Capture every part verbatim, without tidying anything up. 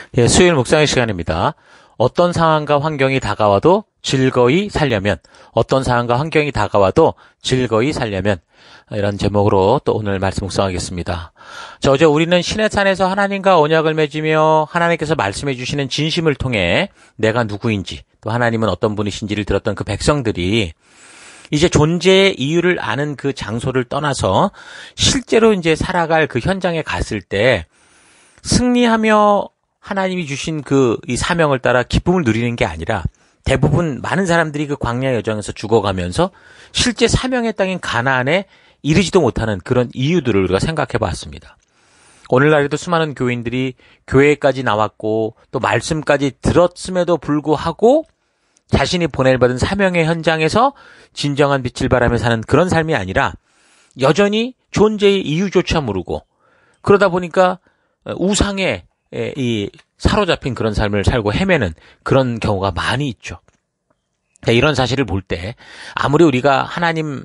예, 수요일 묵상의 시간입니다. 어떤 상황과 환경이 다가와도 즐거이 살려면, 어떤 상황과 환경이 다가와도 즐거이 살려면, 이런 제목으로 또 오늘 말씀 묵상하겠습니다. 자, 어제 우리는 신의 산에서 하나님과 언약을 맺으며 하나님께서 말씀해 주시는 진심을 통해 내가 누구인지, 또 하나님은 어떤 분이신지를 들었던 그 백성들이 이제 존재의 이유를 아는 그 장소를 떠나서 실제로 이제 살아갈 그 현장에 갔을 때 승리하며 하나님이 주신 그 이 사명을 따라 기쁨을 누리는 게 아니라 대부분 많은 사람들이 그 광야 여정에서 죽어가면서 실제 사명의 땅인 가나안에 이르지도 못하는 그런 이유들을 우리가 생각해 봤습니다. 오늘날에도 수많은 교인들이 교회까지 나왔고 또 말씀까지 들었음에도 불구하고 자신이 보낼받은 사명의 현장에서 진정한 빛을 발하며 사는 그런 삶이 아니라 여전히 존재의 이유조차 모르고 그러다 보니까 우상에 이 사로잡힌 그런 삶을 살고 헤매는 그런 경우가 많이 있죠. 이런 사실을 볼 때 아무리 우리가 하나님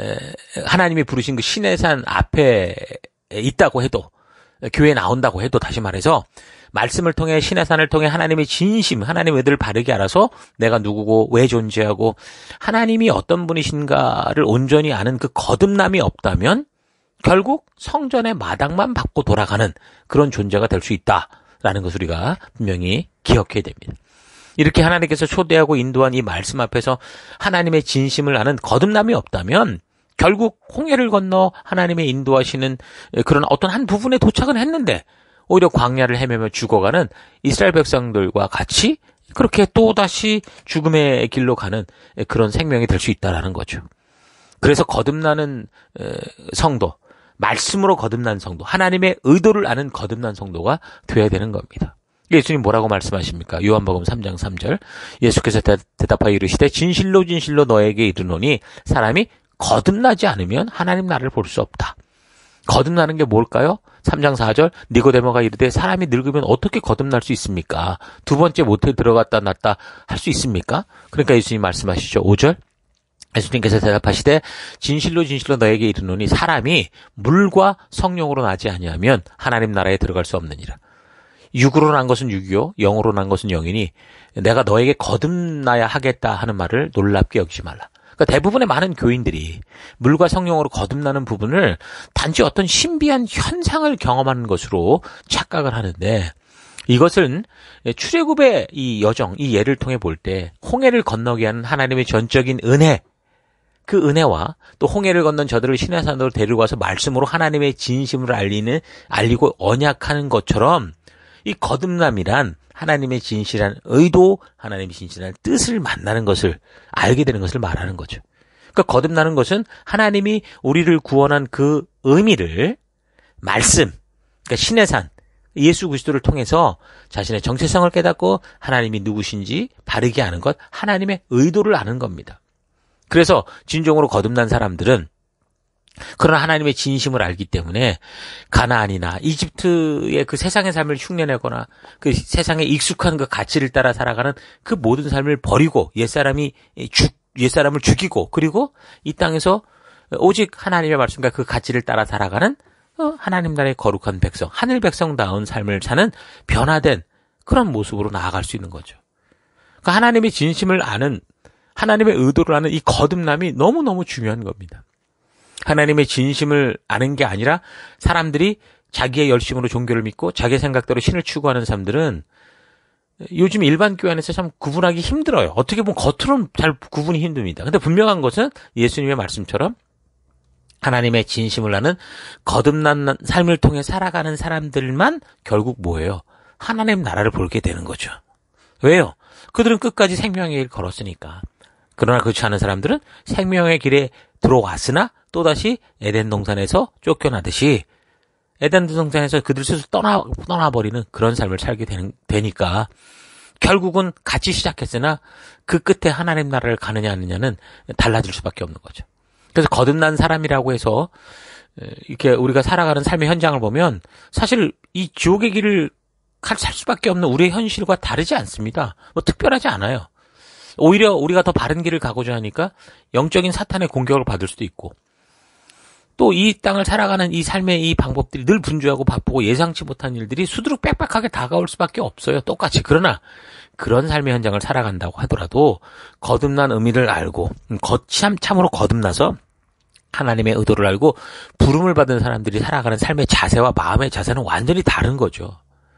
하나님이 부르신 그 신의 산 앞에 있다고 해도 교회에 나온다고 해도 다시 말해서 말씀을 통해 신의 산을 통해 하나님의 진심, 하나님의 의도를 바르게 알아서 내가 누구고 왜 존재하고 하나님이 어떤 분이신가를 온전히 아는 그 거듭남이 없다면 결국 성전의 마당만 밟고 돌아가는 그런 존재가 될 수 있다라는 것을 우리가 분명히 기억해야 됩니다. 이렇게 하나님께서 초대하고 인도한 이 말씀 앞에서 하나님의 진심을 아는 거듭남이 없다면 결국 홍해를 건너 하나님의 인도하시는 그런 어떤 한 부분에 도착은 했는데 오히려 광야를 헤매며 죽어가는 이스라엘 백성들과 같이 그렇게 또다시 죽음의 길로 가는 그런 생명이 될 수 있다는 거죠. 그래서 거듭나는 성도, 말씀으로 거듭난 성도, 하나님의 의도를 아는 거듭난 성도가 되어야 되는 겁니다. 예수님 뭐라고 말씀하십니까? 요한복음 삼 장 삼 절 예수께서 대답하여 이르시되 진실로 진실로 너에게 이르노니 사람이 거듭나지 않으면 하나님 나라를 볼 수 없다. 거듭나는 게 뭘까요? 삼 장 사 절 니고데모가 이르되 사람이 늙으면 어떻게 거듭날 수 있습니까? 두 번째 모태에 들어갔다 났다 할 수 있습니까? 그러니까 예수님 말씀하시죠. 오 절 예수님께서 대답하시되 진실로 진실로 너에게 이르노니 사람이 물과 성령으로 나지 아니하면 하나님 나라에 들어갈 수 없느니라. 육으로 난 것은 육이요 영으로 난 것은 영이니 내가 너에게 거듭나야 하겠다 하는 말을 놀랍게 여기지 말라. 그러니까 대부분의 많은 교인들이 물과 성령으로 거듭나는 부분을 단지 어떤 신비한 현상을 경험하는 것으로 착각을 하는데 이것은 출애굽의 이 여정, 이 예를 통해 볼 때 홍해를 건너게 하는 하나님의 전적인 은혜, 그 은혜와 또 홍해를 건넌 저들을 신의 산으로 데리고 와서 말씀으로 하나님의 진심을 알리는, 알리고 언약하는 것처럼 이 거듭남이란 하나님의 진실한 의도, 하나님의 진실한 뜻을 만나는 것을 알게 되는 것을 말하는 거죠. 그러니까 거듭나는 것은 하나님이 우리를 구원한 그 의미를 말씀, 그러니까 신의 산, 예수 그리스도를 통해서 자신의 정체성을 깨닫고 하나님이 누구신지 바르게 아는 것, 하나님의 의도를 아는 겁니다. 그래서 진정으로 거듭난 사람들은 그런 하나님의 진심을 알기 때문에 가나안이나 이집트의 그 세상의 삶을 흉내내거나 그 세상에 익숙한 그 가치를 따라 살아가는 그 모든 삶을 버리고 옛사람이 죽, 옛사람을 죽이고 그리고 이 땅에서 오직 하나님의 말씀과 그 가치를 따라 살아가는 하나님 나라의 거룩한 백성, 하늘 백성다운 삶을 사는 변화된 그런 모습으로 나아갈 수 있는 거죠. 그러니까 하나님의 진심을 아는, 하나님의 의도를 아는 이 거듭남이 너무너무 중요한 겁니다. 하나님의 진심을 아는 게 아니라 사람들이 자기의 열심으로 종교를 믿고 자기의 생각대로 신을 추구하는 사람들은 요즘 일반 교회 안에서 참 구분하기 힘들어요. 어떻게 보면 겉으로는 잘 구분이 힘듭니다. 근데 분명한 것은 예수님의 말씀처럼 하나님의 진심을 아는 거듭난 삶을 통해 살아가는 사람들만 결국 뭐예요? 하나님 나라를 보게 되는 거죠. 왜요? 그들은 끝까지 생명의 길 걸었으니까. 그러나 그렇지 않은 사람들은 생명의 길에 들어왔으나 또다시 에덴 동산에서 쫓겨나듯이 에덴 동산에서 그들 스스로 떠나, 떠나버리는 그런 삶을 살게 되는, 되니까 결국은 같이 시작했으나 그 끝에 하나님 나라를 가느냐 안 가느냐는 달라질 수밖에 없는 거죠. 그래서 거듭난 사람이라고 해서 이렇게 우리가 살아가는 삶의 현장을 보면 사실 이 지옥의 길을 살 수밖에 없는 우리의 현실과 다르지 않습니다. 뭐 특별하지 않아요. 오히려 우리가 더 바른 길을 가고자 하니까 영적인 사탄의 공격을 받을 수도 있고 또 이 땅을 살아가는 이 삶의 이 방법들이 늘 분주하고 바쁘고 예상치 못한 일들이 수두룩 빽빽하게 다가올 수밖에 없어요. 똑같이. 그러나 그런 삶의 현장을 살아간다고 하더라도 거듭난 의미를 알고 거참 참으로 거듭나서 하나님의 의도를 알고 부름을 받은 사람들이 살아가는 삶의 자세와 마음의 자세는 완전히 다른 거죠.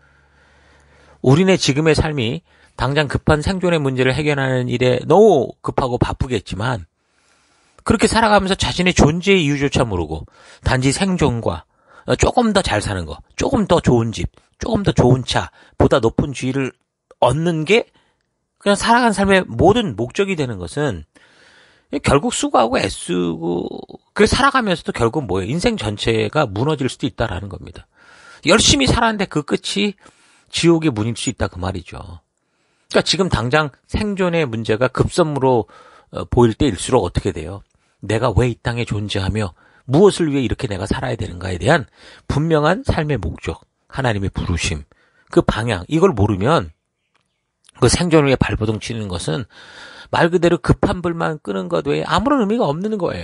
우리네 지금의 삶이 당장 급한 생존의 문제를 해결하는 일에 너무 급하고 바쁘겠지만 그렇게 살아가면서 자신의 존재의 이유조차 모르고 단지 생존과 조금 더 잘 사는 거, 조금 더 좋은 집, 조금 더 좋은 차, 보다 높은 지위를 얻는 게 그냥 살아가는 삶의 모든 목적이 되는 것은 결국 수고하고 애쓰고 그래 살아가면서도 결국 뭐예요? 인생 전체가 무너질 수도 있다라는 겁니다. 열심히 살았는데 그 끝이 지옥의 문일 수 있다 그 말이죠. 그러니까 지금 당장 생존의 문제가 급선무로 보일 때일수록 어떻게 돼요? 내가 왜 이 땅에 존재하며 무엇을 위해 이렇게 내가 살아야 되는가에 대한 분명한 삶의 목적, 하나님의 부르심, 그 방향 이걸 모르면 그 생존을 위해 발버둥 치는 것은 말 그대로 급한 불만 끄는 것 외에 아무런 의미가 없는 거예요.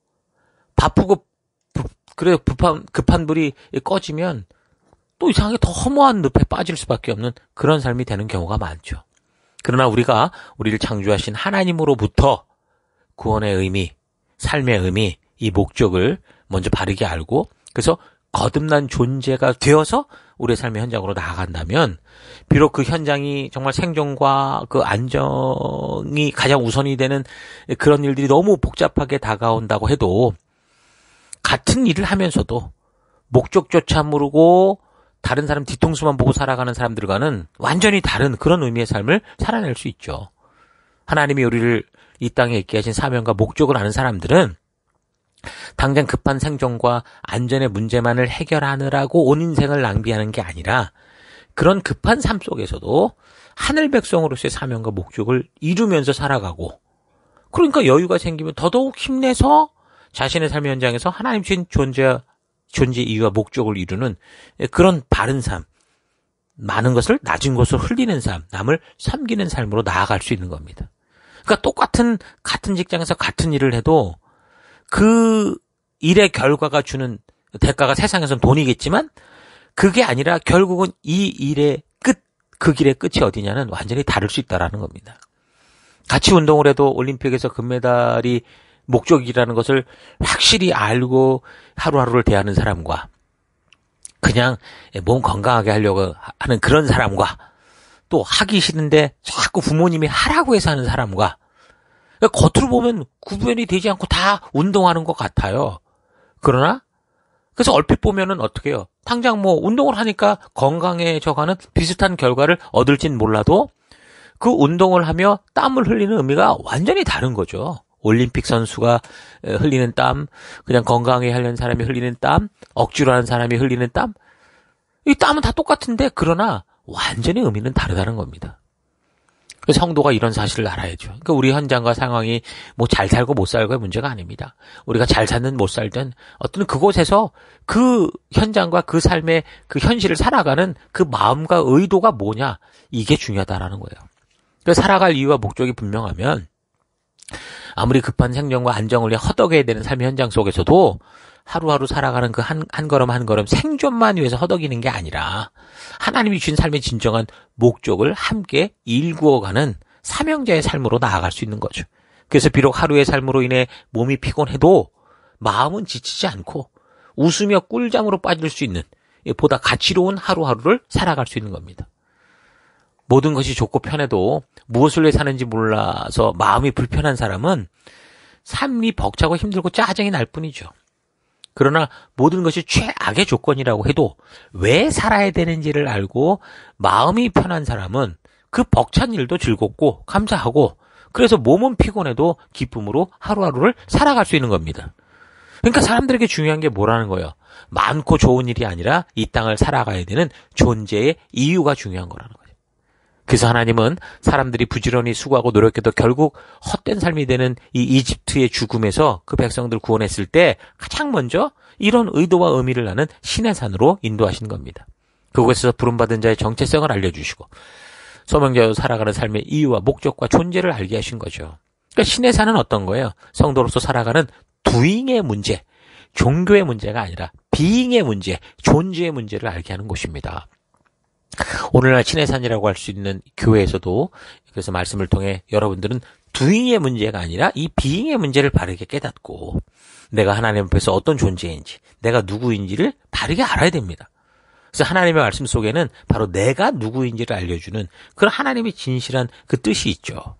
바쁘고 그래 급한 급한 불이 꺼지면 또 이상하게 더 허무한 늪에 빠질 수밖에 없는 그런 삶이 되는 경우가 많죠. 그러나 우리가 우리를 창조하신 하나님으로부터 구원의 의미, 삶의 의미, 이 목적을 먼저 바르게 알고 그래서 거듭난 존재가 되어서 우리의 삶의 현장으로 나아간다면 비록 그 현장이 정말 생존과 그 안정이 가장 우선이 되는 그런 일들이 너무 복잡하게 다가온다고 해도 같은 일을 하면서도 목적조차 모르고 다른 사람 뒤통수만 보고 살아가는 사람들과는 완전히 다른 그런 의미의 삶을 살아낼 수 있죠. 하나님이 우리를 이 땅에 있게 하신 사명과 목적을 아는 사람들은 당장 급한 생존과 안전의 문제만을 해결하느라고 온 인생을 낭비하는 게 아니라 그런 급한 삶 속에서도 하늘 백성으로서의 사명과 목적을 이루면서 살아가고 그러니까 여유가 생기면 더더욱 힘내서 자신의 삶의 현장에서 하나님 주신 존재, 존재 이유와 목적을 이루는 그런 바른 삶, 많은 것을 낮은 것을 흘리는 삶, 남을 섬기는 삶으로 나아갈 수 있는 겁니다. 그러니까 똑같은 같은 직장에서 같은 일을 해도 그 일의 결과가 주는 대가가 세상에서는 돈이겠지만 그게 아니라 결국은 이 일의 끝, 그 길의 끝이 어디냐는 완전히 다를 수 있다는 겁니다. 같이 운동을 해도 올림픽에서 금메달이 목적이라는 것을 확실히 알고 하루하루를 대하는 사람과 그냥 몸 건강하게 하려고 하는 그런 사람과 또 하기 싫은데 자꾸 부모님이 하라고 해서 하는 사람과 겉으로 보면 구분이 되지 않고 다 운동하는 것 같아요. 그러나 그래서 얼핏 보면은 어떻게 해요? 당장 뭐 운동을 하니까 건강해져가는 비슷한 결과를 얻을진 몰라도 그 운동을 하며 땀을 흘리는 의미가 완전히 다른 거죠. 올림픽 선수가 흘리는 땀, 그냥 건강하게 하려는 사람이 흘리는 땀, 억지로 하는 사람이 흘리는 땀, 이 땀은 다 똑같은데 그러나 완전히 의미는 다르다는 겁니다. 그래서 성도가 이런 사실을 알아야죠. 그러니까 우리 현장과 상황이 뭐 잘 살고 못 살고의 문제가 아닙니다. 우리가 잘 살든 못 살든 어떤 그곳에서 그 현장과 그 삶의 그 현실을 살아가는 그 마음과 의도가 뭐냐 이게 중요하다라는 거예요. 그래서 살아갈 이유와 목적이 분명하면 아무리 급한 생존과 안정을 위해 허덕여야 되는 삶의 현장 속에서도 하루하루 살아가는 그 한, 한 걸음 한 걸음 생존만 위해서 허덕이는 게 아니라 하나님이 주신 삶의 진정한 목적을 함께 일구어가는 사명자의 삶으로 나아갈 수 있는 거죠. 그래서 비록 하루의 삶으로 인해 몸이 피곤해도 마음은 지치지 않고 웃으며 꿀잠으로 빠질 수 있는 보다 가치로운 하루하루를 살아갈 수 있는 겁니다. 모든 것이 좋고 편해도 무엇을 위해 사는지 몰라서 마음이 불편한 사람은 삶이 벅차고 힘들고 짜증이 날 뿐이죠. 그러나 모든 것이 최악의 조건이라고 해도 왜 살아야 되는지를 알고 마음이 편한 사람은 그 벅찬 일도 즐겁고 감사하고 그래서 몸은 피곤해도 기쁨으로 하루하루를 살아갈 수 있는 겁니다. 그러니까 사람들에게 중요한 게 뭐라는 거예요? 많고 좋은 일이 아니라 이 땅을 살아가야 되는 존재의 이유가 중요한 거라는 거예요. 그래서 하나님은 사람들이 부지런히 수고하고 노력해도 결국 헛된 삶이 되는 이 이집트의 죽음에서 그 백성들 구원했을 때 가장 먼저 이런 의도와 의미를 아는 시내산으로 인도하신 겁니다. 그곳에서 부름받은 자의 정체성을 알려주시고 소명자로 살아가는 삶의 이유와 목적과 존재를 알게 하신 거죠. 그러니까 시내산은 어떤 거예요? 성도로서 살아가는 doing의 문제, 종교의 문제가 아니라 비잉의 문제, 존재의 문제를 알게 하는 곳입니다. 오늘날 신해산이라고 할 수 있는 교회에서도 그래서 말씀을 통해 여러분들은 두잉의 문제가 아니라 이 비잉의 문제를 바르게 깨닫고 내가 하나님 앞에서 어떤 존재인지, 내가 누구인지를 바르게 알아야 됩니다. 그래서 하나님의 말씀 속에는 바로 내가 누구인지를 알려주는 그런 하나님의 진실한 그 뜻이 있죠.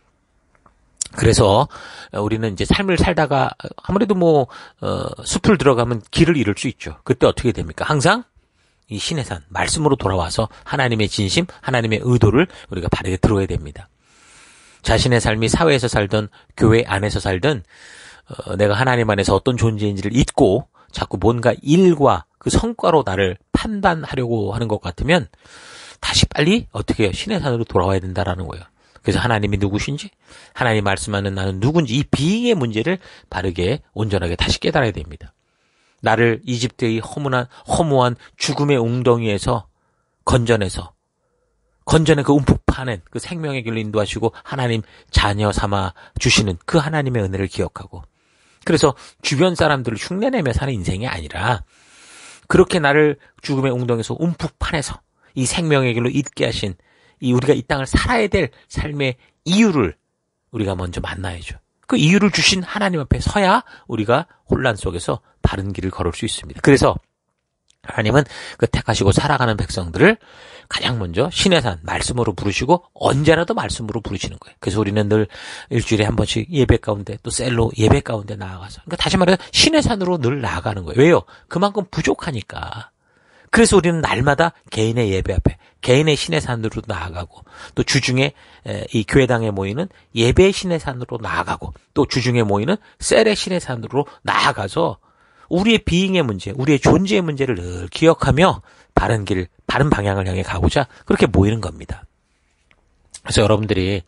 그래서 우리는 이제 삶을 살다가 아무래도 뭐 어, 숲을 들어가면 길을 잃을 수 있죠. 그때 어떻게 됩니까? 항상 이 신해산 말씀으로 돌아와서 하나님의 진심, 하나님의 의도를 우리가 바르게 들어야 됩니다. 자신의 삶이 사회에서 살든 교회 안에서 살든 어, 내가 하나님 안에서 어떤 존재인지를 잊고 자꾸 뭔가 일과 그 성과로 나를 판단하려고 하는 것 같으면 다시 빨리 어떻게 해요? 신해산으로 돌아와야 된다라는 거예요. 그래서 하나님이 누구신지, 하나님 말씀하는 나는 누군지 이 비잉의 문제를 바르게 온전하게 다시 깨달아야 됩니다. 나를 이집트의 허무한, 허무한 죽음의 웅덩이에서 건져내서 건전의 그 움푹 파낸 그 생명의 길로 인도하시고 하나님 자녀 삼아 주시는 그 하나님의 은혜를 기억하고 그래서 주변 사람들을 흉내내며 사는 인생이 아니라 그렇게 나를 죽음의 웅덩이에서 움푹 파내서 이 생명의 길로 있게 하신 이 우리가 이 땅을 살아야 될 삶의 이유를 우리가 먼저 만나야죠. 그 이유를 주신 하나님 앞에 서야 우리가 혼란 속에서 바른 길을 걸을 수 있습니다. 그래서 하나님은 그 택하시고 살아가는 백성들을 가장 먼저 신해산 말씀으로 부르시고 언제라도 말씀으로 부르시는 거예요. 그래서 우리는 늘 일주일에 한 번씩 예배 가운데 또 셀로 예배 가운데 나아가서 그러니까 다시 말해서 신해산으로 늘 나아가는 거예요. 왜요? 그만큼 부족하니까. 그래서 우리는 날마다 개인의 예배 앞에 개인의 신해산으로 나아가고 또 주중에 이 교회당에 모이는 예배의 신해산으로 나아가고 또 주중에 모이는 셀의 신해산으로 나아가서 우리의 비잉의 문제, 우리의 존재의 문제를 늘 기억하며 바른 길, 바른 방향을 향해 가고자 그렇게 모이는 겁니다. 그래서 여러분들이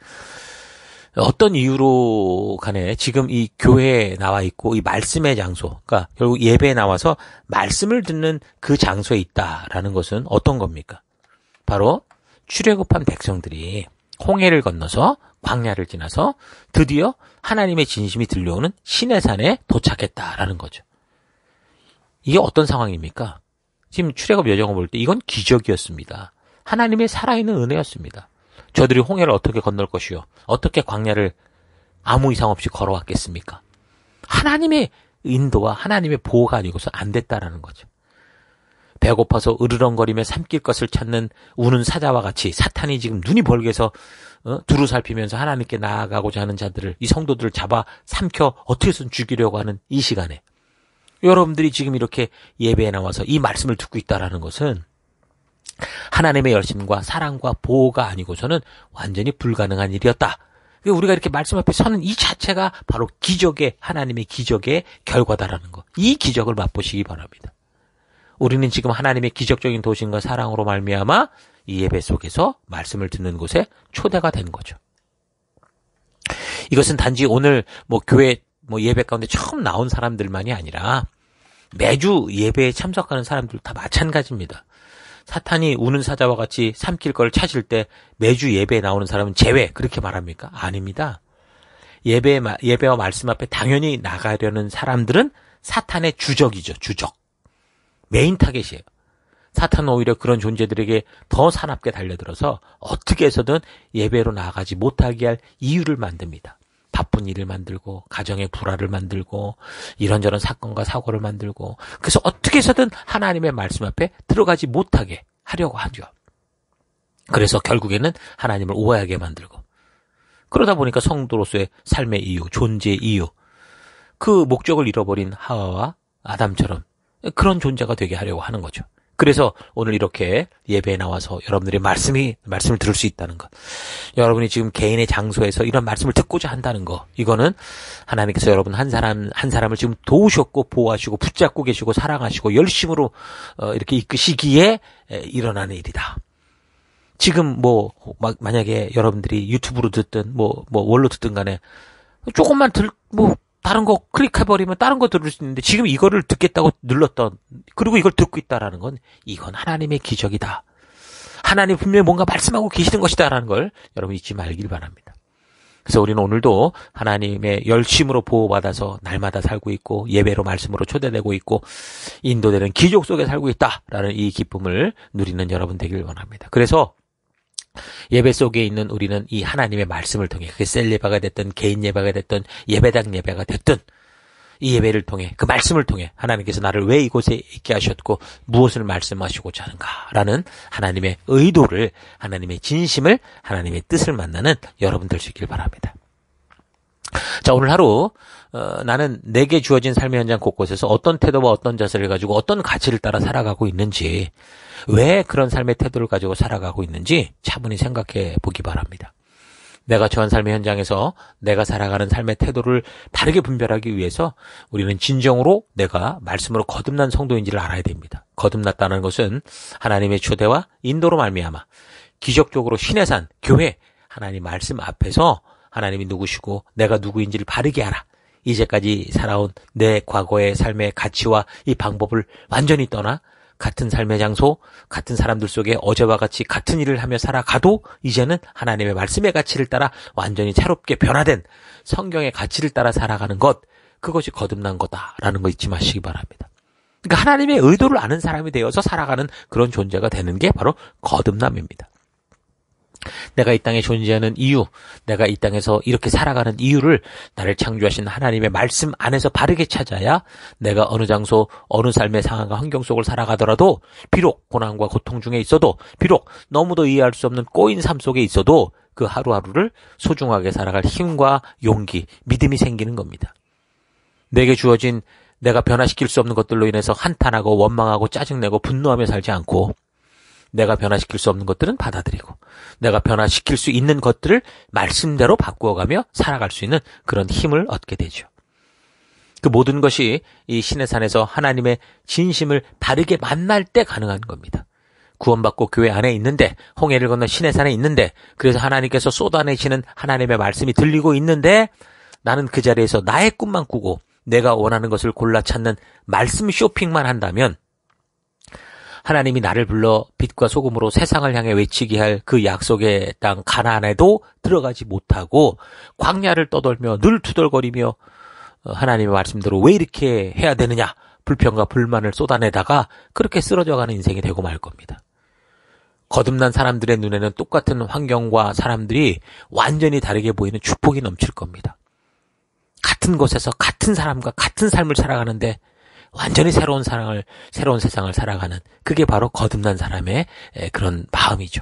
어떤 이유로 간에 지금 이 교회에 나와 있고 이 말씀의 장소, 그러니까 결국 예배에 나와서 말씀을 듣는 그 장소에 있다라는 것은 어떤 겁니까? 바로 출애굽한 백성들이 홍해를 건너서 광야를 지나서 드디어 하나님의 진심이 들려오는 시내산에 도착했다라는 거죠. 이게 어떤 상황입니까? 지금 출애굽 여정을 볼 때 이건 기적이었습니다. 하나님의 살아있는 은혜였습니다. 저들이 홍해를 어떻게 건널 것이요? 어떻게 광야를 아무 이상 없이 걸어왔겠습니까? 하나님의 인도와 하나님의 보호가 아니고서 안 됐다라는 거죠. 배고파서 으르렁거리며 삼킬 것을 찾는 우는 사자와 같이 사탄이 지금 눈이 벌게서 어? 두루 살피면서 하나님께 나아가고자 하는 자들을 이 성도들을 잡아 삼켜 어떻게든 죽이려고 하는 이 시간에 여러분들이 지금 이렇게 예배에 나와서 이 말씀을 듣고 있다라는 것은 하나님의 열심과 사랑과 보호가 아니고서는 완전히 불가능한 일이었다. 우리가 이렇게 말씀 앞에 서는 이 자체가 바로 기적의 하나님의 기적의 결과다라는 것. 이 기적을 맛보시기 바랍니다. 우리는 지금 하나님의 기적적인 도심과 사랑으로 말미암아 이 예배 속에서 말씀을 듣는 곳에 초대가 된 거죠. 이것은 단지 오늘 뭐 교회 뭐 예배 가운데 처음 나온 사람들만이 아니라 매주 예배에 참석하는 사람들 다 마찬가지입니다. 사탄이 우는 사자와 같이 삼킬 걸 찾을 때 매주 예배에 나오는 사람은 제외 그렇게 말합니까? 아닙니다. 예배, 예배와 말씀 앞에 당연히 나가려는 사람들은 사탄의 주적이죠. 주적. 메인 타겟이에요. 사탄은 오히려 그런 존재들에게 더 사납게 달려들어서 어떻게 해서든 예배로 나아가지 못하게 할 이유를 만듭니다. 바쁜 일을 만들고 가정의 불화를 만들고 이런저런 사건과 사고를 만들고 그래서 어떻게 해서든 하나님의 말씀 앞에 들어가지 못하게 하려고 하죠. 그래서 결국에는 하나님을 오해하게 만들고 그러다 보니까 성도로서의 삶의 이유, 존재의 이유 그 목적을 잃어버린 하와와 아담처럼 그런 존재가 되게 하려고 하는 거죠. 그래서 오늘 이렇게 예배에 나와서 여러분들의 말씀이, 말씀을 들을 수 있다는 것. 여러분이 지금 개인의 장소에서 이런 말씀을 듣고자 한다는 것. 이거는 하나님께서 여러분 한 사람, 한 사람을 지금 도우셨고, 보호하시고, 붙잡고 계시고, 사랑하시고, 열심으로, 어, 이렇게 이끄시기에 일어나는 일이다. 지금 뭐, 막, 만약에 여러분들이 유튜브로 듣든, 뭐, 뭐, 원로 듣든 간에, 조금만 들, 뭐, 다른 거 클릭해버리면 다른 거 들을 수 있는데 지금 이거를 듣겠다고 눌렀던 그리고 이걸 듣고 있다라는 건 이건 하나님의 기적이다. 하나님 분명히 뭔가 말씀하고 계시는 것이다라는 걸 여러분 잊지 말길 바랍니다. 그래서 우리는 오늘도 하나님의 열심으로 보호받아서 날마다 살고 있고 예배로 말씀으로 초대되고 있고 인도되는 기적 속에 살고 있다라는 이 기쁨을 누리는 여러분 되길 원합니다. 그래서 예배 속에 있는 우리는 이 하나님의 말씀을 통해 그게 셀 예배가 됐든 개인 예배가 됐든 예배당 예배가 됐든 이 예배를 통해 그 말씀을 통해 하나님께서 나를 왜 이곳에 있게 하셨고 무엇을 말씀하시고자 하는가라는 하나님의 의도를 하나님의 진심을 하나님의 뜻을 만나는 여러분 될 수 있길 바랍니다. 자, 오늘 하루 어, 나는 내게 주어진 삶의 현장 곳곳에서 어떤 태도와 어떤 자세를 가지고 어떤 가치를 따라 살아가고 있는지 왜 그런 삶의 태도를 가지고 살아가고 있는지 차분히 생각해 보기 바랍니다. 내가 처한 삶의 현장에서 내가 살아가는 삶의 태도를 바르게 분별하기 위해서 우리는 진정으로 내가 말씀으로 거듭난 성도인지를 알아야 됩니다. 거듭났다는 것은 하나님의 초대와 인도로 말미암아 기적적으로 신의 산, 교회, 하나님 말씀 앞에서 하나님이 누구시고 내가 누구인지를 바르게 알아. 이제까지 살아온 내 과거의 삶의 가치와 이 방법을 완전히 떠나 같은 삶의 장소, 같은 사람들 속에 어제와 같이 같은 일을 하며 살아가도 이제는 하나님의 말씀의 가치를 따라 완전히 새롭게 변화된 성경의 가치를 따라 살아가는 것, 그것이 거듭난 거다라는 거 잊지 마시기 바랍니다. 그러니까 하나님의 의도를 아는 사람이 되어서 살아가는 그런 존재가 되는 게 바로 거듭남입니다. 내가 이 땅에 존재하는 이유, 내가 이 땅에서 이렇게 살아가는 이유를 나를 창조하신 하나님의 말씀 안에서 바르게 찾아야 내가 어느 장소, 어느 삶의 상황과 환경 속을 살아가더라도 비록 고난과 고통 중에 있어도 비록 너무도 이해할 수 없는 꼬인 삶 속에 있어도 그 하루하루를 소중하게 살아갈 힘과 용기, 믿음이 생기는 겁니다. 내게 주어진 내가 변화시킬 수 없는 것들로 인해서 한탄하고 원망하고 짜증내고 분노하며 살지 않고 내가 변화시킬 수 없는 것들은 받아들이고 내가 변화시킬 수 있는 것들을 말씀대로 바꾸어가며 살아갈 수 있는 그런 힘을 얻게 되죠. 그 모든 것이 이 신의 산에서 하나님의 진심을 바르게 만날 때 가능한 겁니다. 구원받고 교회 안에 있는데 홍해를 건너 신의 산에 있는데 그래서 하나님께서 쏟아내시는 하나님의 말씀이 들리고 있는데 나는 그 자리에서 나의 꿈만 꾸고 내가 원하는 것을 골라 찾는 말씀 쇼핑만 한다면 하나님이 나를 불러 빛과 소금으로 세상을 향해 외치게 할 그 약속의 땅 가나안에도 들어가지 못하고 광야를 떠돌며 늘 투덜거리며 하나님의 말씀대로 왜 이렇게 해야 되느냐 불평과 불만을 쏟아내다가 그렇게 쓰러져가는 인생이 되고 말 겁니다. 거듭난 사람들의 눈에는 똑같은 환경과 사람들이 완전히 다르게 보이는 축복이 넘칠 겁니다. 같은 곳에서 같은 사람과 같은 삶을 살아가는데 완전히 새로운 사랑을, 새로운 세상을 살아가는 그게 바로 거듭난 사람의 그런 마음이죠.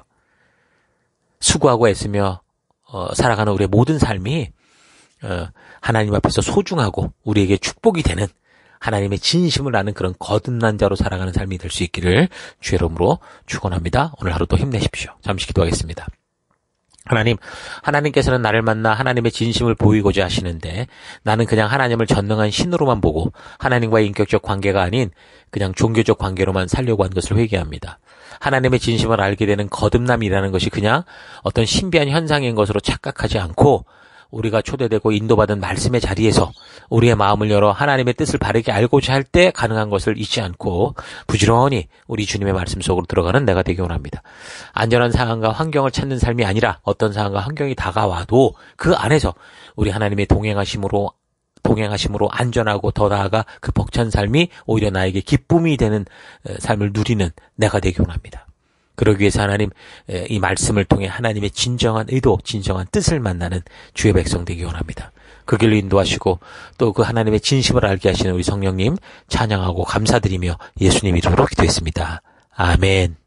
수고하고 애쓰며 어, 살아가는 우리의 모든 삶이 어, 하나님 앞에서 소중하고 우리에게 축복이 되는 하나님의 진심을 아는 그런 거듭난 자로 살아가는 삶이 될 수 있기를 주의 이름으로 축원합니다. 오늘 하루도 힘내십시오. 잠시 기도하겠습니다. 하나님, 하나님께서는 나를 만나 하나님의 진심을 보이고자 하시는데 나는 그냥 하나님을 전능한 신으로만 보고 하나님과의 인격적 관계가 아닌 그냥 종교적 관계로만 살려고 한 것을 회개합니다. 하나님의 진심을 알게 되는 거듭남이라는 것이 그냥 어떤 신비한 현상인 것으로 착각하지 않고 우리가 초대되고 인도받은 말씀의 자리에서 우리의 마음을 열어 하나님의 뜻을 바르게 알고자 할 때 가능한 것을 잊지 않고 부지런히 우리 주님의 말씀 속으로 들어가는 내가 되기 원합니다. 안전한 상황과 환경을 찾는 삶이 아니라 어떤 상황과 환경이 다가와도 그 안에서 우리 하나님의 동행하심으로 동행하심으로 안전하고 더 나아가 그 벅찬 삶이 오히려 나에게 기쁨이 되는 삶을 누리는 내가 되기 원합니다. 그러기 위해서 하나님 이 말씀을 통해 하나님의 진정한 의도, 진정한 뜻을 만나는 주의 백성 되기 원합니다. 그 길로 인도하시고 또 그 하나님의 진심을 알게 하시는 우리 성령님 찬양하고 감사드리며 예수님 이름으로 기도했습니다. 아멘.